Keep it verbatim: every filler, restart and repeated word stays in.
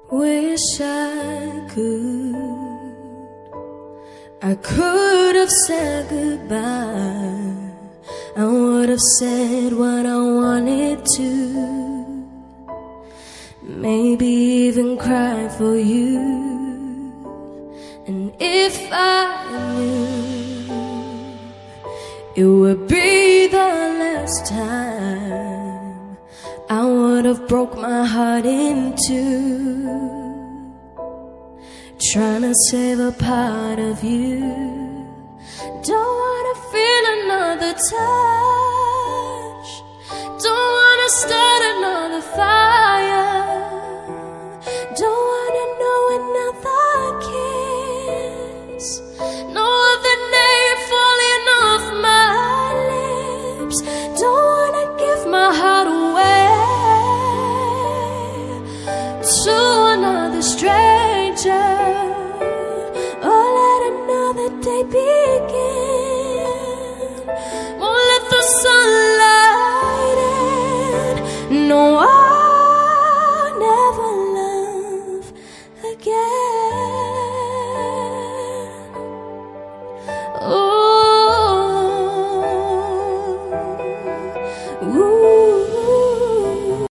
Wish I could, I could have said goodbye. I would have said what I wanted to, maybe even cry for you. And if I knew it would be the last time, I would have broke my heart in two, trying to save a part of you. Don't wanna feel another touch, don't wanna start another fire, don't wanna know another kiss, no other name falling off my lips. Don't wanna give my heart away to another stranger, or let another day begin.